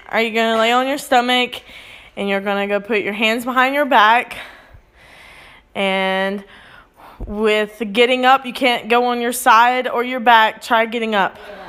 are you going to lay on your stomach and you're going to go put your hands behind your back. And with getting up, you can't go on your side or your back. Try getting up.